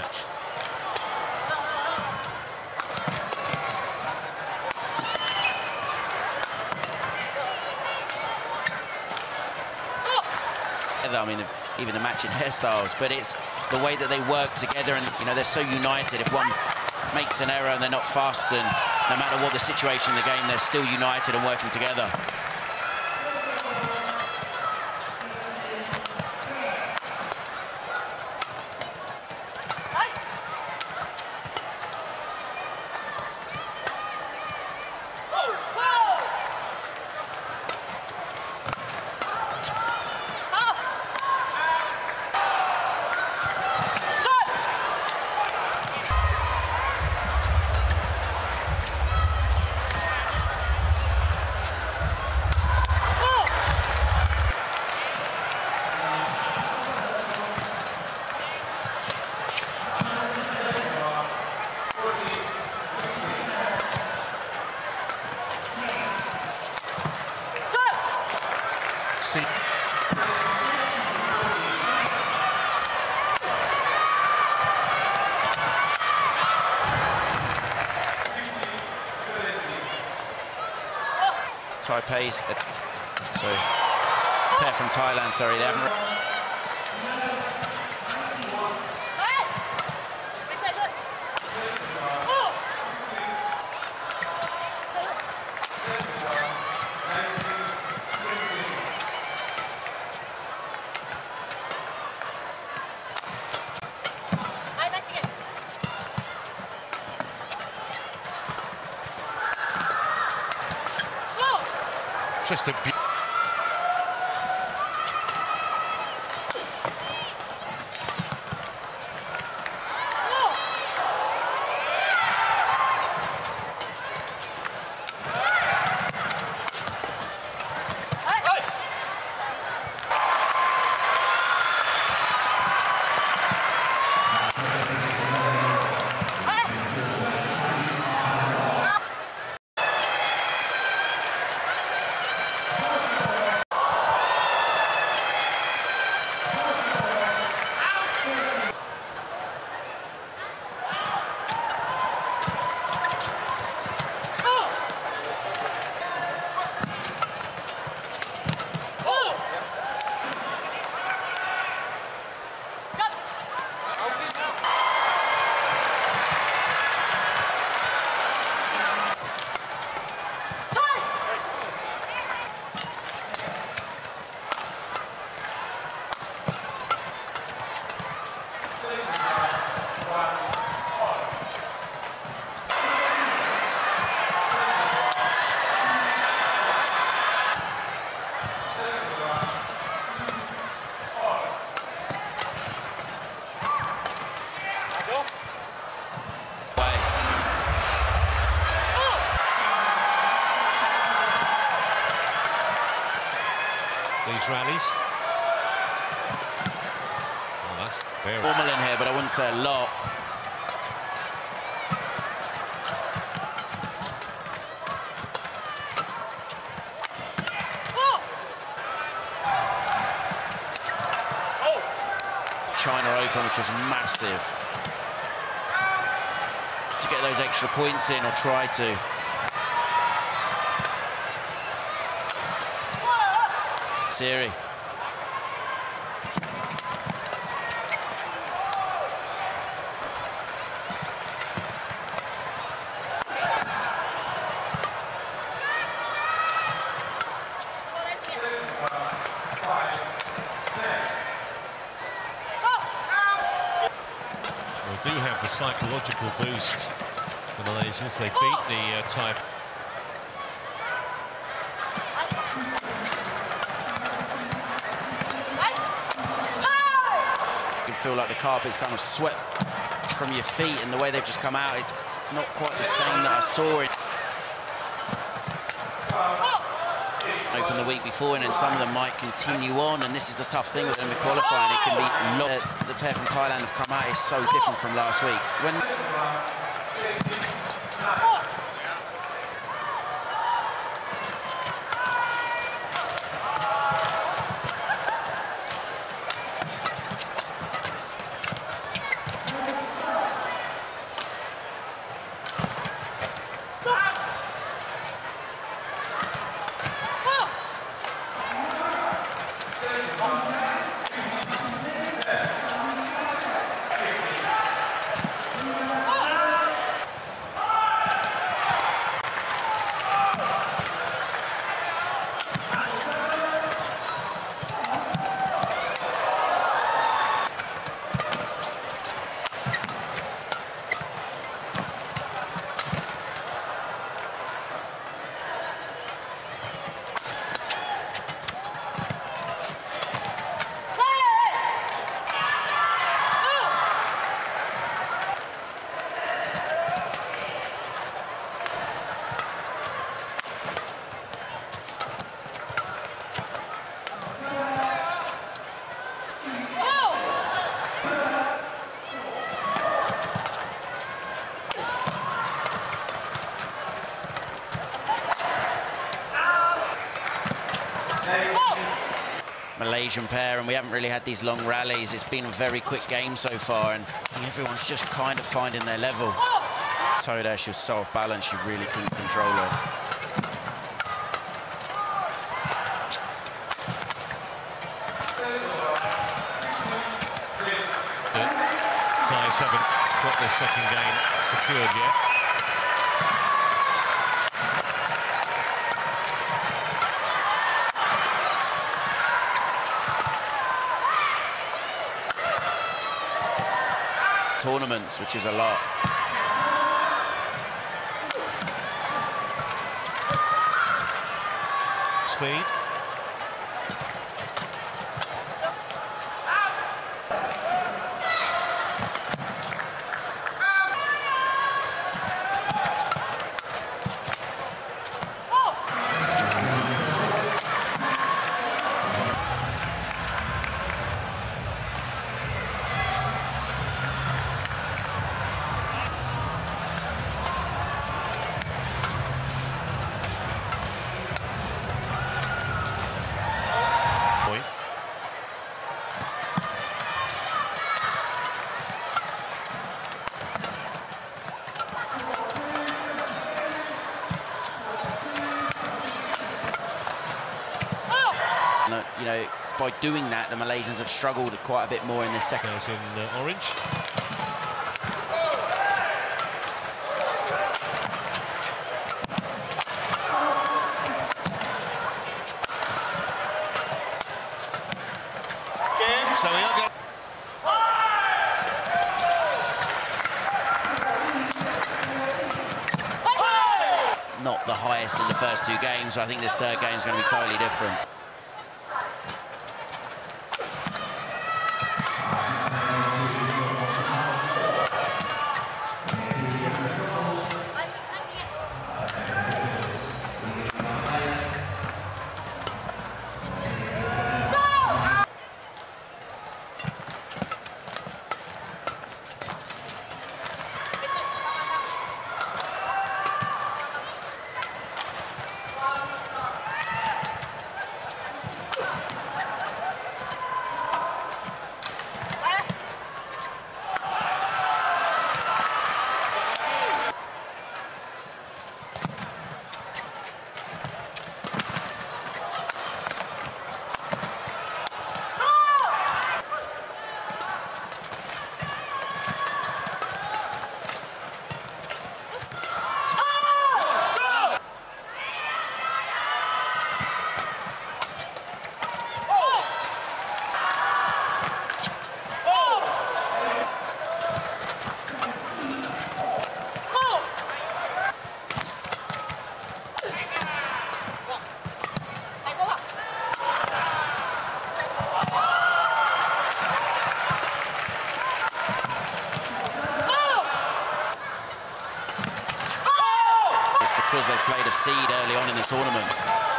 match. I mean, even the matching hairstyles, but it's the way that they work together, and you know, they're so united. If one makes an error and they're not fast, and no matter what the situation in the game, they're still united and working together. Taipei's, so pair from Thailand, sorry, they haven't. Just a these rallies. Oh, that's very formal in here, but I wouldn't say a lot. China Open, which was massive. To get those extra points in, or try to. Siri. We do have the psychological boost, the Malaysians. They beat the Thai. You feel like the carpet's kind of swept from your feet, and the way they've just come out, it's not quite the same that I saw it Open the week before, and then some of them might continue on, and this is the tough thing with them qualifying. It can be the pair from Thailand have come out is so different from last week. Malaysian pair, and we haven't really had these long rallies. It's been a very quick game so far, and I think everyone's just kind of finding their level. Toda, she was so off balance, she really couldn't control her. Thais haven't got their second game secured yet. Tournaments, which is a lot. Speed. You know, by doing that, the Malaysians have struggled quite a bit more in this second. Goes in orange. So we are going. Not the highest in the first two games, so I think this third game is going to be totally different. Because they've played a seed early on in the tournament.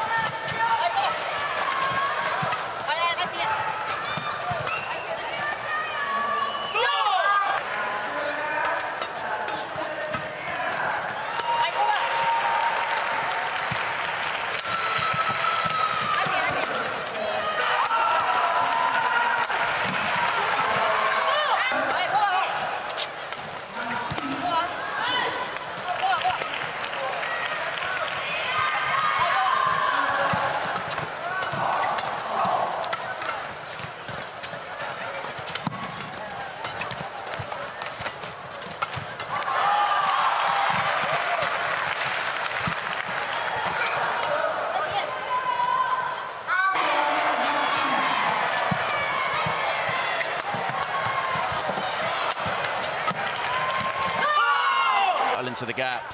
Into the gap.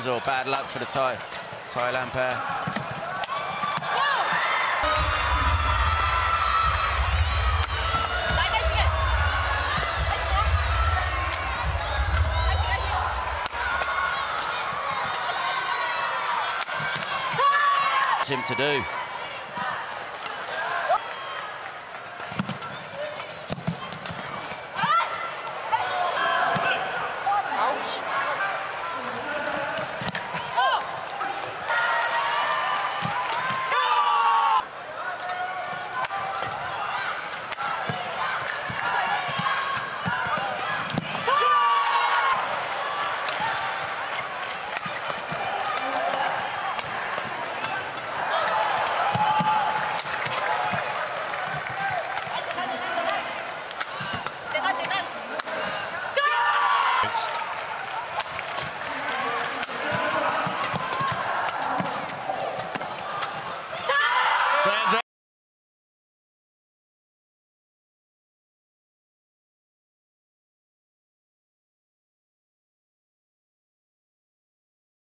wins or bad luck for the Thailand pair. What's him to do?